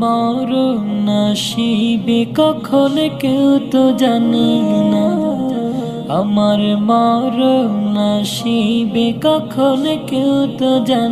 মরণ আসিবে কখন কেউ তো জানে না, আমার মরণ আসিবে কখন কেউ তো জানে